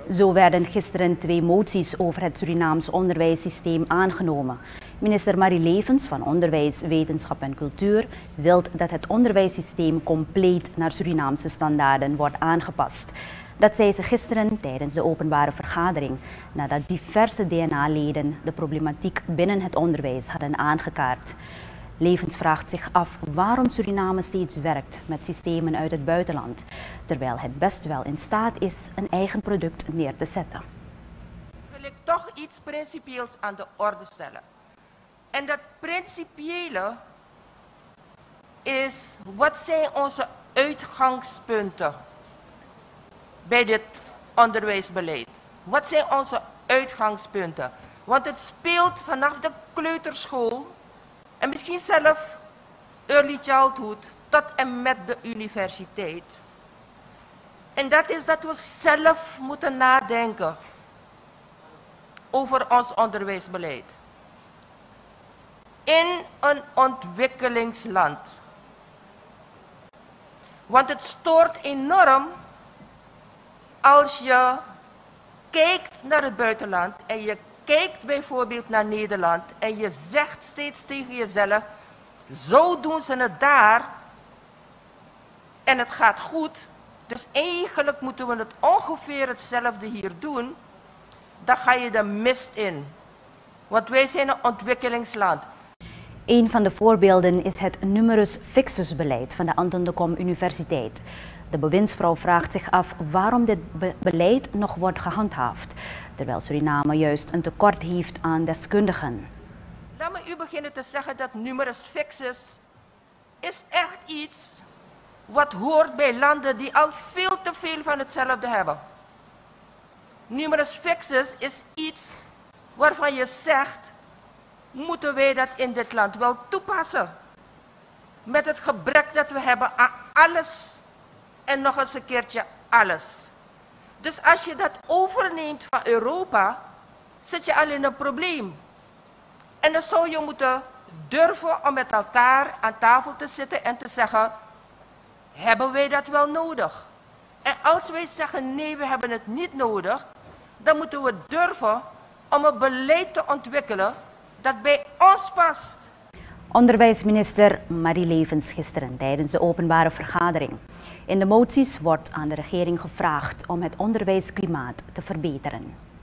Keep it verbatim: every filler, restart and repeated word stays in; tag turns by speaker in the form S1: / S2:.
S1: Zo werden gisteren twee moties over het Surinaams onderwijssysteem aangenomen. Minister Marie Levens van Onderwijs, Wetenschap en Cultuur wil dat het onderwijssysteem compleet naar Surinaamse standaarden wordt aangepast. Dat zei ze gisteren tijdens de openbare vergadering, nadat diverse D N A-leden de problematiek binnen het onderwijs hadden aangekaart. Levens vraagt zich af waarom Suriname steeds werkt met systemen uit het buitenland, terwijl het best wel in staat is een eigen product neer te zetten.
S2: Wil ik toch iets principieels aan de orde stellen. En dat principiële is, wat zijn onze uitgangspunten bij dit onderwijsbeleid? Wat zijn onze uitgangspunten? Want het speelt vanaf de kleuterschool en misschien zelf early childhood tot en met de universiteit. En dat is dat we zelf moeten nadenken over ons onderwijsbeleid. In een ontwikkelingsland. Want het stoort enorm als je kijkt naar het buitenland en je kijkt bijvoorbeeld naar Nederland en je zegt steeds tegen jezelf, zo doen ze het daar en het gaat goed. Dus eigenlijk moeten we het ongeveer hetzelfde hier doen. Dan ga je de mist in. Want wij zijn een ontwikkelingsland.
S1: Een van de voorbeelden is het numerus fixus beleid van de Anton de Kom Universiteit. De bewindsvrouw vraagt zich af waarom dit be beleid nog wordt gehandhaafd, terwijl Suriname juist een tekort heeft aan deskundigen.
S2: Laat me u beginnen te zeggen dat numerus fixus is echt iets wat hoort bij landen die al veel te veel van hetzelfde hebben. Numerus fixus is iets waarvan je zegt, moeten wij dat in dit land wel toepassen? Met het gebrek dat we hebben aan alles en nog eens een keertje alles. Dus als je dat overneemt van Europa, zit je al in een probleem. En dan zou je moeten durven om met elkaar aan tafel te zitten en te zeggen, hebben wij dat wel nodig? En als wij zeggen nee, we hebben het niet nodig, dan moeten we durven om een beleid te ontwikkelen dat bij ons past.
S1: Onderwijsminister Marie Levens gisteren tijdens de openbare vergadering. In de moties wordt aan de regering gevraagd om het onderwijsklimaat te verbeteren.